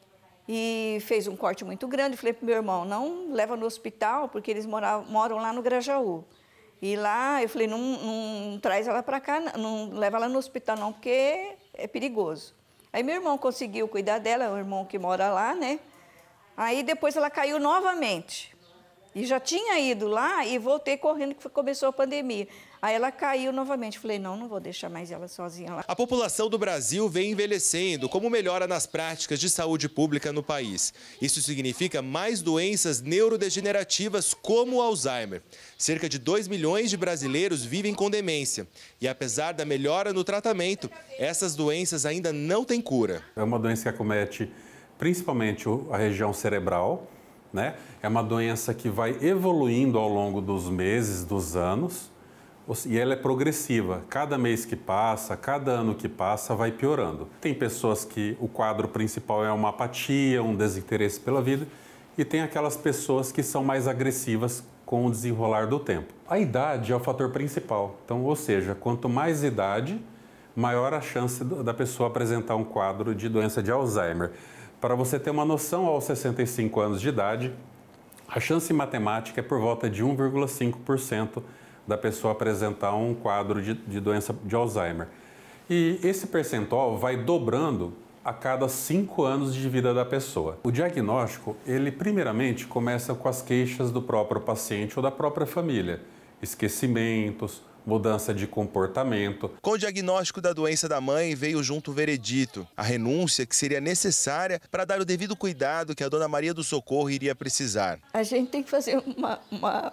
E fez um corte muito grande. Falei para o meu irmão, não leva no hospital, porque eles moram, moram lá no Grajaú. E lá, eu falei, não, não traz ela para cá, não leva ela no hospital não, porque é perigoso. Aí meu irmão conseguiu cuidar dela, é o irmão que mora lá, né? Aí depois ela caiu novamente. E já tinha ido lá e voltei correndo que começou a pandemia. Aí ela caiu novamente. Falei, não, não vou deixar mais ela sozinha lá. A população do Brasil vem envelhecendo, como melhora nas práticas de saúde pública no país. Isso significa mais doenças neurodegenerativas como o Alzheimer. Cerca de dois milhões de brasileiros vivem com demência. E apesar da melhora no tratamento, essas doenças ainda não têm cura. É uma doença que acomete principalmente a região cerebral, né? É uma doença que vai evoluindo ao longo dos meses, dos anos, e ela é progressiva. Cada mês que passa, cada ano que passa, vai piorando. Tem pessoas que o quadro principal é uma apatia, um desinteresse pela vida, e tem aquelas pessoas que são mais agressivas com o desenrolar do tempo. A idade é o fator principal. Então, ou seja, quanto mais idade, maior a chance da pessoa apresentar um quadro de doença de Alzheimer. Para você ter uma noção, aos sessenta e cinco anos de idade, a chance matemática é por volta de um vírgula cinco por cento da pessoa apresentar um quadro de, de doença de Alzheimer. E esse percentual vai dobrando a cada cinco anos de vida da pessoa. O diagnóstico, ele primeiramente começa com as queixas do próprio paciente ou da própria família. Esquecimentos, mudança de comportamento. Com o diagnóstico da doença da mãe, veio junto o veredito, a renúncia que seria necessária para dar o devido cuidado que a Dona Maria do Socorro iria precisar. A gente tem que fazer uma, uma,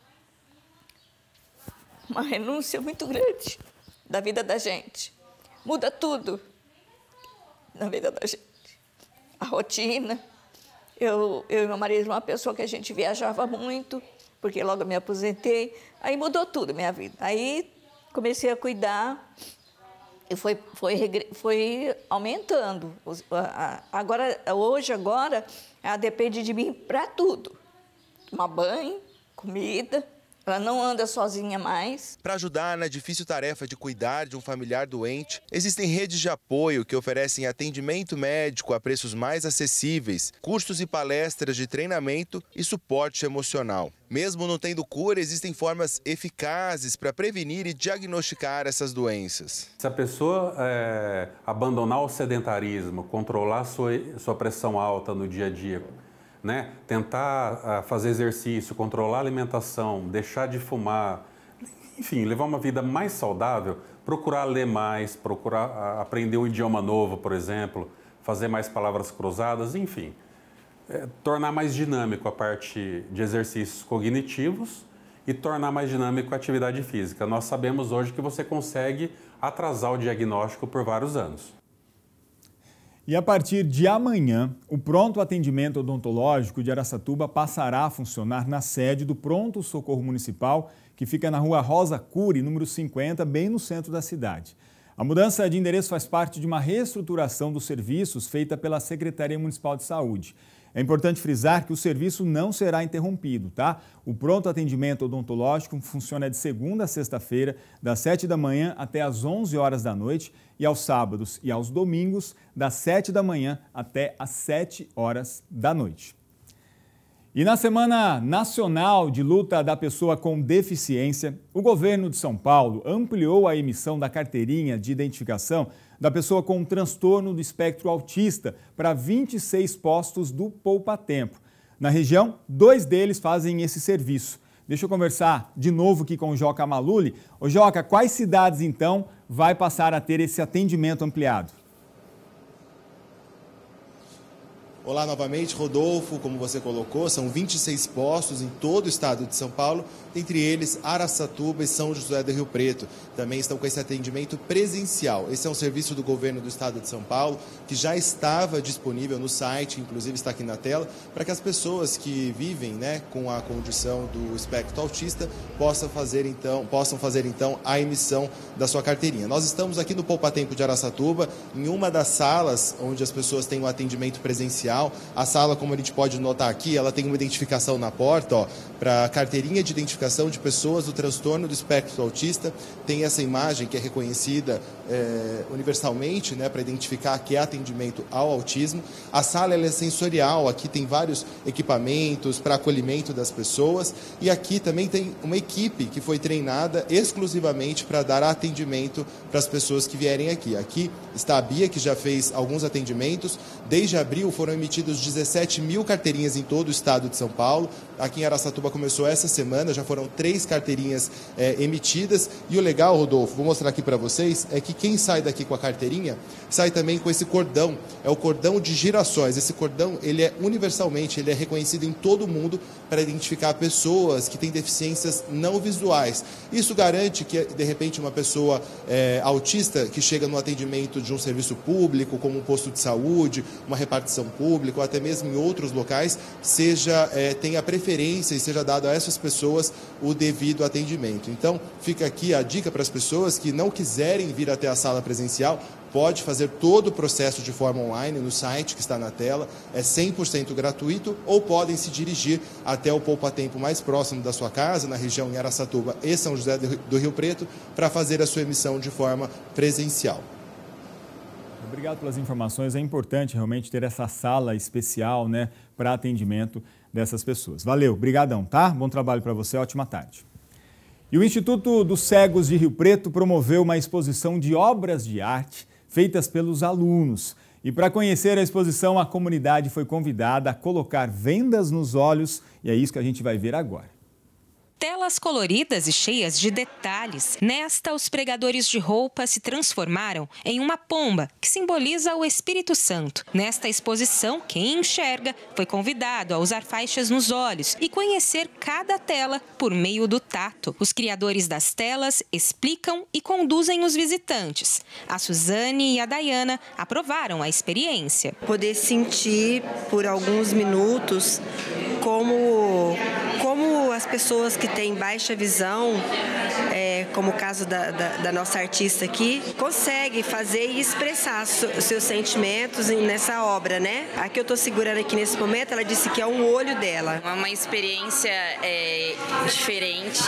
uma renúncia muito grande da vida da gente. Muda tudo. na vida da gente. A rotina. Eu, eu e meu marido, uma pessoa que a gente viajava muito, porque logo eu me aposentei. Aí mudou tudo a minha vida. Aí comecei a cuidar e foi, foi, foi aumentando. Agora, hoje, agora, ela depende de mim para tudo. Tomar banho, comida. Ela não anda sozinha mais. Para ajudar na difícil tarefa de cuidar de um familiar doente, existem redes de apoio que oferecem atendimento médico a preços mais acessíveis, cursos e palestras de treinamento e suporte emocional. Mesmo não tendo cura, existem formas eficazes para prevenir e diagnosticar essas doenças. Se a pessoa é, abandonar o sedentarismo, controlar sua, sua pressão alta no dia a dia, né? Tentar uh, fazer exercício, controlar a alimentação, deixar de fumar, enfim, levar uma vida mais saudável, procurar ler mais, procurar uh, aprender um idioma novo, por exemplo, fazer mais palavras cruzadas, enfim. É, tornar mais dinâmico a parte de exercícios cognitivos e tornar mais dinâmico a atividade física. Nós sabemos hoje que você consegue atrasar o diagnóstico por vários anos. E a partir de amanhã, o pronto atendimento odontológico de Araçatuba passará a funcionar na sede do Pronto Socorro Municipal, que fica na rua Rosa Cury, número cinquenta, bem no centro da cidade. A mudança de endereço faz parte de uma reestruturação dos serviços feita pela Secretaria Municipal de Saúde. É importante frisar que o serviço não será interrompido, tá? O pronto atendimento odontológico funciona de segunda a sexta-feira, das sete da manhã até às onze horas da noite, e aos sábados e aos domingos, das sete da manhã até às sete horas da noite. E na Semana Nacional de Luta da Pessoa com Deficiência, o governo de São Paulo ampliou a emissão da carteirinha de identificação da pessoa com transtorno do espectro autista para vinte e seis postos do Poupa Tempo. Na região, dois deles fazem esse serviço. Deixa eu conversar de novo aqui com o Joca Maluli. Ô Joca, quais cidades então vai passar a ter esse atendimento ampliado? Olá novamente, Rodolfo, como você colocou, são vinte e seis postos em todo o estado de São Paulo, entre eles Araçatuba e São José do Rio Preto. Também estão com esse atendimento presencial. Esse é um serviço do governo do estado de São Paulo, que já estava disponível no site, inclusive está aqui na tela, para que as pessoas que vivem, né, com a condição do espectro autista possam fazer, então, possam fazer então a emissão da sua carteirinha. Nós estamos aqui no Poupa Tempo de Araçatuba, em uma das salas onde as pessoas têm o atendimento presencial. A sala, como a gente pode notar aqui, ela tem uma identificação na porta, para carteirinha de identificação de pessoas do transtorno do espectro autista. Tem essa imagem que é reconhecida é, universalmente, né, para identificar que é atendimento ao autismo. A sala ela é sensorial, aqui tem vários equipamentos para acolhimento das pessoas, e aqui também tem uma equipe que foi treinada exclusivamente para dar atendimento para as pessoas que vierem aqui. Aqui está a Bia, que já fez alguns atendimentos. Desde abril foram emitidos dezessete mil carteirinhas em todo o estado de São Paulo. Aqui em Araçatuba começou essa semana, já foram três carteirinhas é, emitidas. E o legal, Rodolfo, vou mostrar aqui para vocês, é que quem sai daqui com a carteirinha, sai também com esse cordão. É o cordão de girassóis. Esse cordão, ele é universalmente, ele é reconhecido em todo o mundo para identificar pessoas que têm deficiências não visuais. Isso garante que, de repente, uma pessoa é, autista que chega no atendimento de um serviço público, como um posto de saúde, uma repartição pública ou até mesmo em outros locais, seja, é, tenha preferência e seja dado a essas pessoas o devido atendimento. Então, fica aqui a dica para as pessoas que não quiserem vir até a sala presencial, pode fazer todo o processo de forma online no site que está na tela, é cem por cento gratuito, ou podem se dirigir até o Poupa Tempo mais próximo da sua casa, na região em Araçatuba e São José do Rio Preto, para fazer a sua emissão de forma presencial. Obrigado pelas informações. É importante realmente ter essa sala especial, né, para atendimento dessas pessoas. Valeu, brigadão, tá? Bom trabalho para você, ótima tarde. E o Instituto dos Cegos de Rio Preto promoveu uma exposição de obras de arte feitas pelos alunos. E para conhecer a exposição, a comunidade foi convidada a colocar vendas nos olhos, e é isso que a gente vai ver agora. Telas coloridas e cheias de detalhes. Nesta, os pregadores de roupa se transformaram em uma pomba, que simboliza o Espírito Santo. Nesta exposição, quem enxerga foi convidado a usar faixas nos olhos e conhecer cada tela por meio do tato. Os criadores das telas explicam e conduzem os visitantes. A Suzane e a Dayana aprovaram a experiência. Poder sentir por alguns minutos como, como as pessoas que têm baixa visão, é, como o caso da, da, da nossa artista aqui, conseguem fazer e expressar os seus sentimentos nessa obra, né? A que eu estou segurando aqui nesse momento, ela disse que é um olho dela. É uma experiência é, diferente,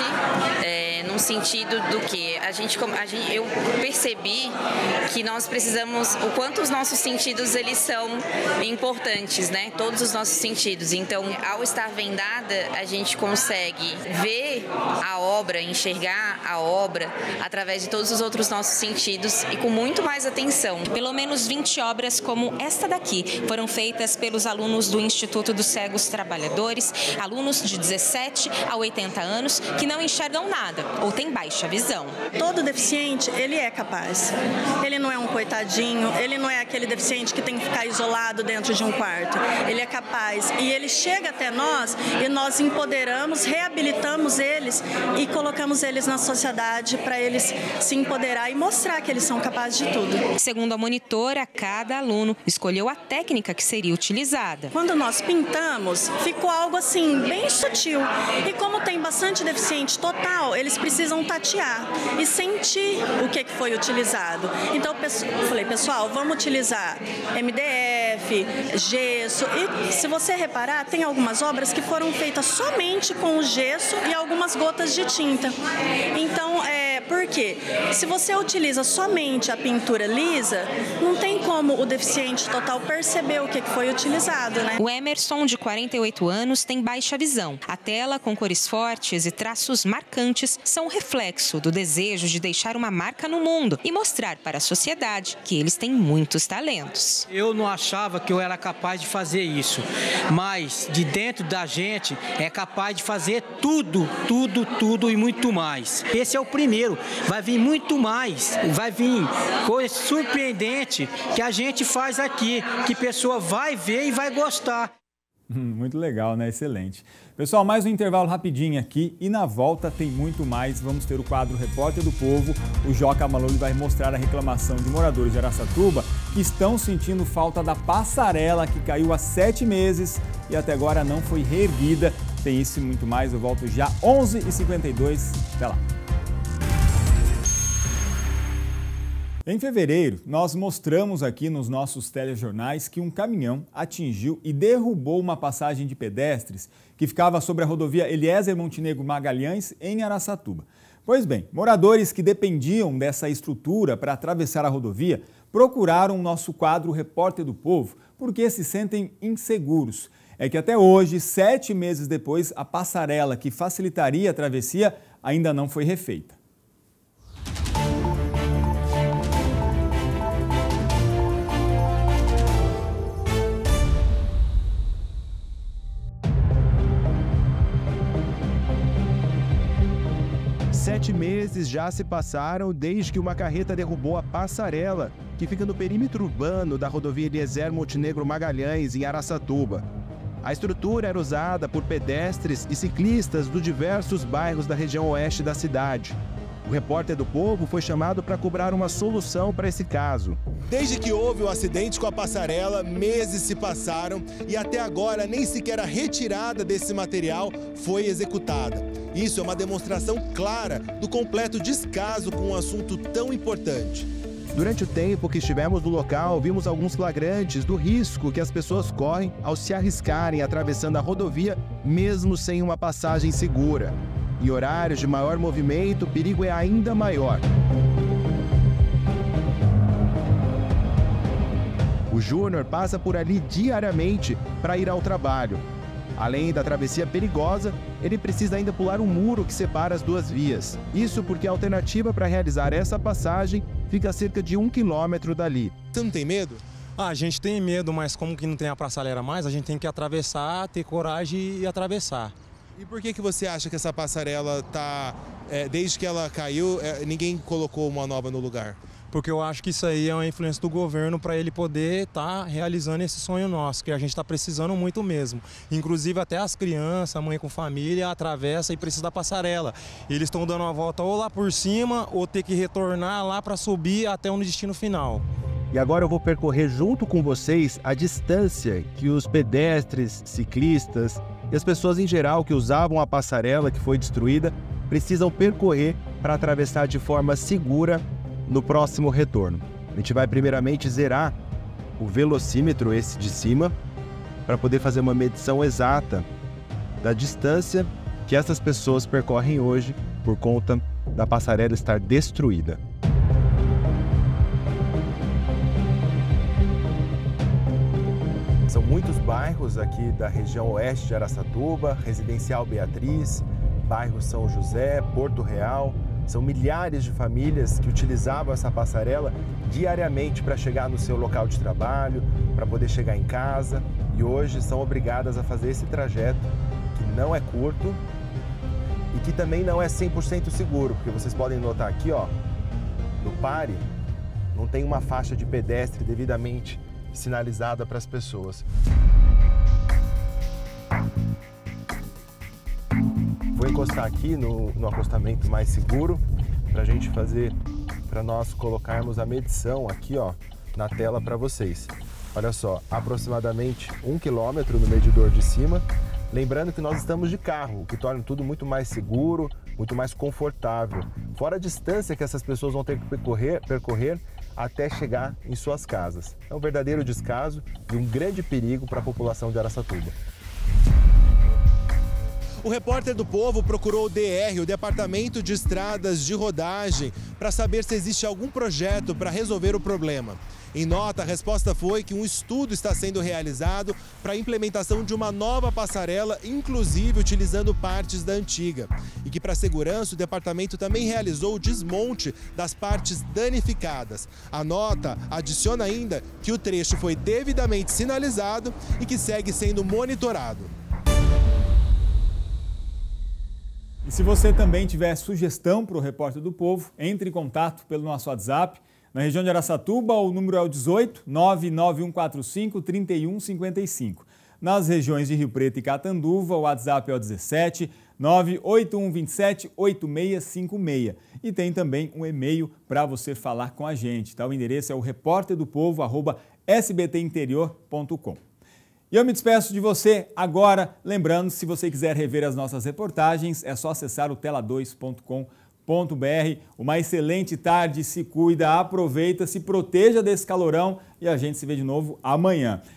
é, num sentido do que a gente, a gente, eu percebi que nós precisamos, o quanto os nossos sentidos eles são importantes, né? Todos os nossos sentidos. Então, ao estar vendada, a gente consegue ver a obra, enxergar a obra através de todos os outros nossos sentidos e com muito mais atenção. Pelo menos vinte obras como esta daqui foram feitas pelos alunos do Instituto dos Cegos Trabalhadores, alunos de dezessete a oitenta anos que não enxergam nada ou têm baixa visão. Todo deficiente, ele é capaz. Ele não é um coitadinho, ele não é aquele deficiente que tem que ficar isolado dentro de um quarto. Ele é capaz e ele chega até nós e nós empoderamos, reabilitamos eles e colocamos eles na sociedade para eles se empoderar e mostrar que eles são capazes de tudo. Segundo a monitora, cada aluno escolheu a técnica que seria utilizada. Quando nós pintamos, ficou algo assim, bem sutil. E como tem bastante deficiente total, eles precisam tatear e sentir o que foi utilizado. Então eu falei, pessoal, vamos utilizar M D F, gesso. E se você reparar, tem algumas obras que foram feitas somente com o gesso e algumas gotas de tinta. Então, é, por quê? Se você utiliza somente a pintura lisa, não tem como o deficiente total perceber o que foi utilizado, né? O Emerson, de quarenta e oito anos, tem baixa visão. A tela, com cores fortes e traços marcantes, são um reflexo do desejo de deixar uma marca no mundo e mostrar para a sociedade que eles têm muitos talentos. Eu não achava que eu era capaz de fazer isso, mas de dentro da gente é capaz de fazer tudo, tudo, tudo e muito mais. Esse é o primeiro, vai vir muito mais, vai vir coisa surpreendente que a gente faz aqui, que a pessoa vai ver e vai gostar. Muito legal, né? Excelente. Pessoal, mais um intervalo rapidinho aqui e na volta tem muito mais. Vamos ter o quadro Repórter do Povo. O Joca Maloli vai mostrar a reclamação de moradores de Araçatuba que estão sentindo falta da passarela que caiu há sete meses e até agora não foi reerguida. Tem isso e muito mais. Eu volto já onze e cinquenta e dois. Até lá. Em fevereiro, nós mostramos aqui nos nossos telejornais que um caminhão atingiu e derrubou uma passagem de pedestres que ficava sobre a rodovia Eliezer Montenegro Magalhães, em Araçatuba. Pois bem, moradores que dependiam dessa estrutura para atravessar a rodovia procuraram o nosso quadro Repórter do Povo porque se sentem inseguros. É que até hoje, sete meses depois, a passarela que facilitaria a travessia ainda não foi refeita. Sete meses já se passaram desde que uma carreta derrubou a passarela, que fica no perímetro urbano da rodovia Eliezer Montenegro Magalhães, em Araçatuba. A estrutura era usada por pedestres e ciclistas dos diversos bairros da região oeste da cidade. O Repórter do Povo foi chamado para cobrar uma solução para esse caso. Desde que houve o acidente com a passarela, meses se passaram e até agora nem sequer a retirada desse material foi executada. Isso é uma demonstração clara do completo descaso com um assunto tão importante. Durante o tempo que estivemos no local, vimos alguns flagrantes do risco que as pessoas correm ao se arriscarem atravessando a rodovia, mesmo sem uma passagem segura. Em horários de maior movimento, o perigo é ainda maior. O Júnior passa por ali diariamente para ir ao trabalho. Além da travessia perigosa, ele precisa ainda pular um muro que separa as duas vias. Isso porque a alternativa para realizar essa passagem fica a cerca de um quilômetro dali. Você não tem medo? Ah, a gente tem medo, mas como que não tem a passarela mais, a gente tem que atravessar, ter coragem e atravessar. E por que que você acha que essa passarela tá, é, desde que ela caiu, é, ninguém colocou uma nova no lugar? Porque eu acho que isso aí é uma influência do governo para ele poder estar tá realizando esse sonho nosso, que a gente está precisando muito mesmo. Inclusive até as crianças, a mãe com família, atravessa e precisa da passarela. Eles estão dando uma volta ou lá por cima ou ter que retornar lá para subir até o destino final. E agora eu vou percorrer junto com vocês a distância que os pedestres, ciclistas e as pessoas em geral que usavam a passarela que foi destruída precisam percorrer para atravessar de forma segura no próximo retorno. A gente vai primeiramente zerar o velocímetro, esse de cima, para poder fazer uma medição exata da distância que essas pessoas percorrem hoje por conta da passarela estar destruída. São muitos bairros aqui da região oeste de Araçatuba, Residencial Beatriz, bairro São José, Porto Real. São milhares de famílias que utilizavam essa passarela diariamente para chegar no seu local de trabalho, para poder chegar em casa, e hoje são obrigadas a fazer esse trajeto que não é curto e que também não é cem por cento seguro, porque vocês podem notar aqui, ó, no pare, não tem uma faixa de pedestre devidamente sinalizada para as pessoas. Vou encostar aqui no, no acostamento mais seguro para a gente fazer, para nós colocarmos a medição aqui, ó, na tela para vocês. Olha só, aproximadamente um quilômetro no medidor de cima. Lembrando que nós estamos de carro, o que torna tudo muito mais seguro, muito mais confortável. Fora a distância que essas pessoas vão ter que percorrer, percorrer até chegar em suas casas. É um verdadeiro descaso e um grande perigo para a população de Araçatuba. O repórter do Povo procurou o D R, o Departamento de Estradas de Rodagem, para saber se existe algum projeto para resolver o problema. Em nota, a resposta foi que um estudo está sendo realizado para a implementação de uma nova passarela, inclusive utilizando partes da antiga. E que, para a segurança, o departamento também realizou o desmonte das partes danificadas. A nota adiciona ainda que o trecho foi devidamente sinalizado e que segue sendo monitorado. E se você também tiver sugestão para o Repórter do Povo, entre em contato pelo nosso WhatsApp. Na região de Araçatuba, o número é o dezoito, nove nove um quatro cinco, três um cinco cinco. Nas regiões de Rio Preto e Catanduva, o WhatsApp é o dezessete, nove oito um dois sete, oito seis cinco seis. E tem também um e-mail para você falar com a gente, tá? O endereço é o repórter do povo arroba s b t interior ponto com. E eu me despeço de você agora, lembrando, se você quiser rever as nossas reportagens, é só acessar o tela dois ponto com ponto b r. Uma excelente tarde, se cuida, aproveita, se proteja desse calorão e a gente se vê de novo amanhã.